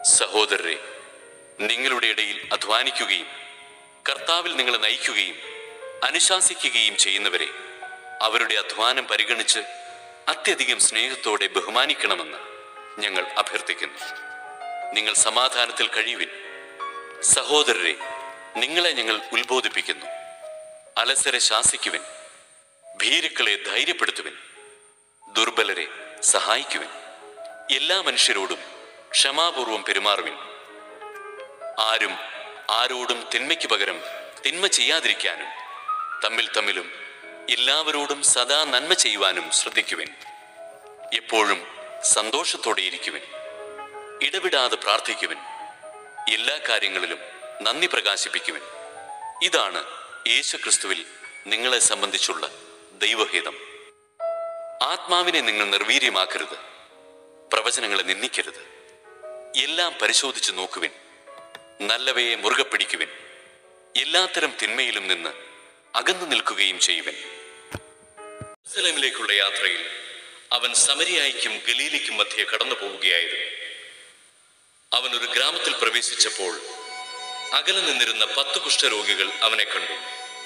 സഹോദരരെ, നിങ്ങളുടെ ഇടയിൽ അധ്വാനിക്കുകയും കർത്താവിൽ നിങ്ങളെ നയിക്കുകയും അനുശാസിക്കുകയും ചെയ്യുന്നവരെ അവരുടെ അധ്വാനം പരിഗണിച്ച് അത്യധികം സ്നേഹത്തോടെ ബഹുമാനിക്കണമെന്ന് ഞങ്ങൾ അഭ്യർത്ഥിക്കുന്നു. നിങ്ങൾ സമാധാനത്തിൽ കഴിയുവിൻ. സഹോദരരെ, നിങ്ങളെ ഞങ്ങൾ ഉത്ബോധിപ്പിക്കുന്നു. അലസരെ ശാസിക്കുവിൻ, ഭീരുക്കളെ ധൈര്യപ്പെടുത്തുവിൻ, ദുർബലരെ സഹായിക്കുവിൻ. എല്ലാ മനുഷ്യരോടും ക്ഷമാപൂർവം പെരുമാറുവിൻ. ആരും ആരോടും തിന്മയ്ക്ക് പകരം തിന്മ ചെയ്യാതിരിക്കാനും തമ്മിലും എല്ലാവരോടും സദാ നന്മ ചെയ്യുവാനും ശ്രദ്ധിക്കുവിൻ. എപ്പോഴും സന്തോഷത്തോടെ ഇരിക്കുവിൻ. ഇടവിടാതെ പ്രാർത്ഥിക്കുവിൻ. എല്ലാ കാര്യങ്ങളിലും നന്ദി പ്രകാശിപ്പിക്കുവിൻ. ഇതാണ് യേശുക്രിസ്തുവിൽ നിങ്ങളെ സംബന്ധിച്ചുള്ള ദൈവഹിതം. ആത്മാവിനെ നിങ്ങൾ നിർവീര്യമാക്കരുത്. പ്രവചനങ്ങളെ നിന്ദിക്കരുത്. എല്ലാം പരിശോധിച്ച് നോക്കുവിൻ. നല്ലവയെ മുറുകെ പിടിക്കുവിൻ. എല്ലാത്തരം തിന്മയിലും നിന്ന് അകന്നു നിൽക്കുകയും ചെയ്യുവിൻ. ജെറുസലേമിലേക്കുള്ള യാത്രയിൽ അവൻ സമരിയായ്ക്കും ഗലീലയ്ക്കും മധ്യേ കടന്നു പോവുകയായിരുന്നു. അവൻ ഒരു ഗ്രാമത്തിൽ പ്രവേശിച്ചപ്പോൾ അകലെ നിന്നിരുന്ന 10 കുഷ്ഠരോഗികൾ അവനെ കണ്ടു.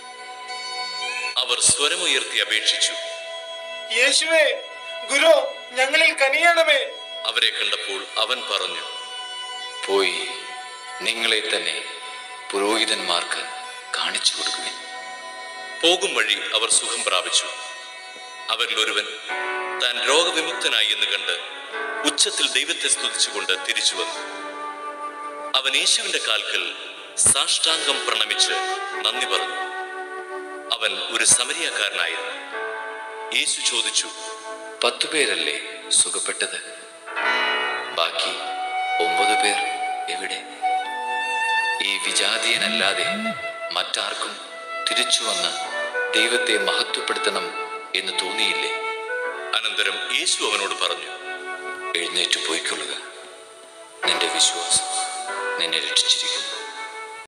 അവർ സ്വരമുയർത്തി അപേക്ഷിച്ചു, യേശുവേ, ഗുരു, ഞങ്ങളിൽ കനിയണമേ. അവരെ കണ്ടപ്പോൾ അവൻ പറഞ്ഞു, പോയി നിങ്ങളെ തന്നെ പുരോഹിതന്മാർക്ക് കാണിച്ചു കൊടുക്കുവിൻ. പോകും വഴി അവർ സുഖം പ്രാപിച്ചു. അവരിൽ ഒരുവൻ താൻ രോഗവിമുക്തനായി എന്ന് കണ്ട് ഉച്ചത്തിൽ ദൈവത്തെ സ്തുതിച്ചുകൊണ്ട് തിരിച്ചു വന്നു. അവൻ യേശുവിന്റെ കാൽക്കൽ സാഷ്ടാംഗം പ്രണമിച്ച് നന്ദി പറഞ്ഞു. അവൻ ഒരു സമരിയക്കാരനായിരുന്നു. യേശു ചോദിച്ചു, 10 പേരല്ലേ സുഖപ്പെട്ടത്? ബാക്കി 9 പേർ എവിടെ? ഈ വിജാതീയനല്ലാതെ മറ്റാർക്കും തിരിച്ചു വന്ന് ദൈവത്തെ മഹത്വപ്പെടുത്തണം എന്ന് തോന്നിയില്ലേ? അനന്തരം യേശു അവനോട് പറഞ്ഞു, എഴുന്നേറ്റ് പോയിക്കൊള്ളുക, നിന്റെ വിശ്വാസം നിന്നെ രക്ഷിച്ചിരിക്കുന്നു.